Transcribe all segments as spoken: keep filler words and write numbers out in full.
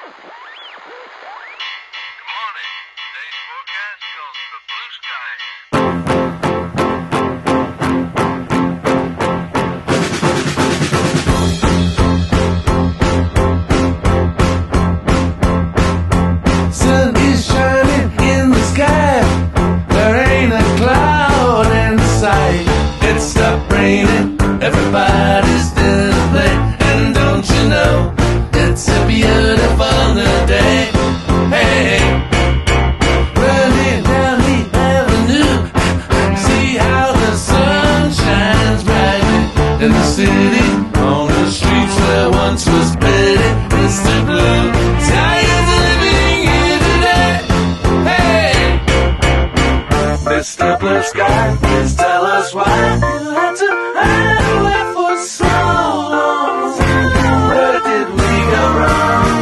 Everybody's doing a play, and don't you know, it's a beautiful new day. Hey, running down the avenue, see how the sun shines brightly in the city, on the streets where once was pretty. Mister Blue, tired of living here today. Hey, Mister Blue Sky, please tell us why you had to hide away for so long. Where did we go wrong?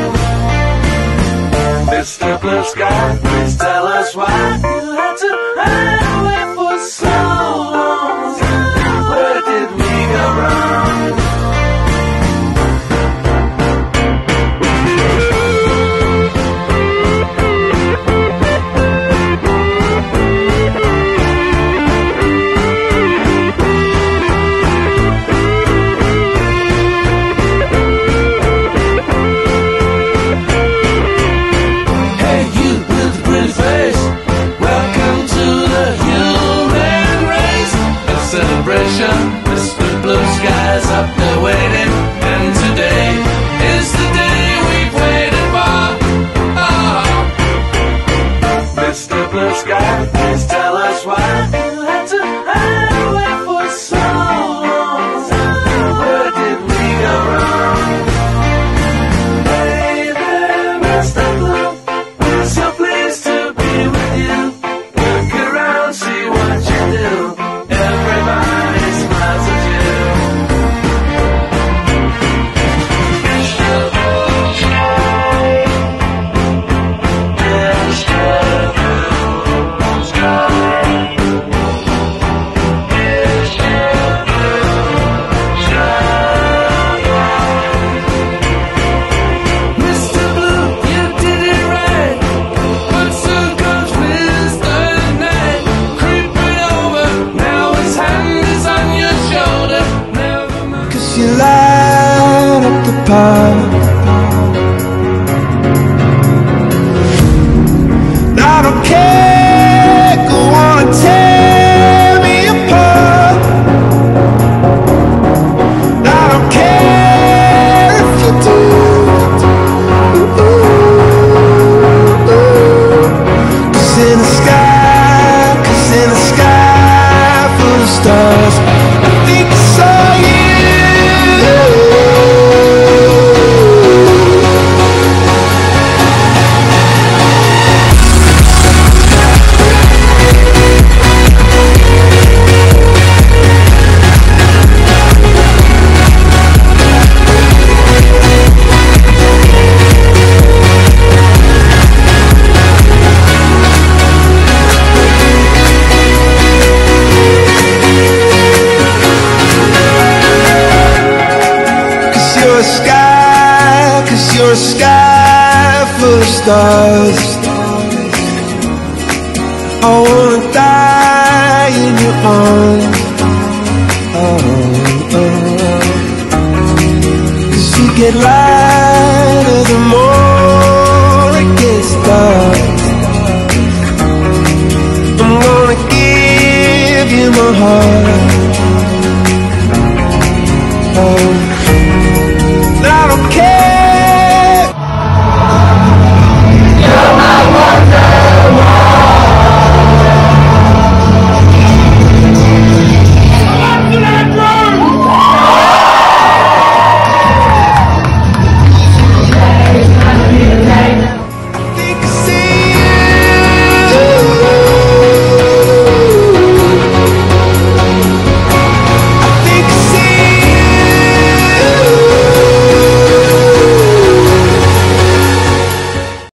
Mister Blue Sky, please tell us why you had to hide away for so long. Where did we go wrong? Mister Blue Sky's up there waiting, and today is the day we've waited for. Oh, Mister Blue Sky, please tell us why you had to hide away for so long. Where did we go wrong? Hey there, Mister Blue, we're so pleased to be with you. Look around, see what you do. Everybody smiles at you. Mister Blue Sky, Mister Blue Sky, Mister Blue Sky. Mister Blue, you did it right, but soon comes Mister Night, creeping over. Now his hand is on your shoulder. Never mind. 'Cause you light up the park. I don't care, go on and tear me apart. I don't care if you do. Ooh, ooh, ooh. 'Cause in the sky, 'cause in the sky full of stars, I think I saw you. You're a sky, 'cause you're a sky full of stars. I wanna die in your arms. Oh, oh. 'Cause you get lighter the more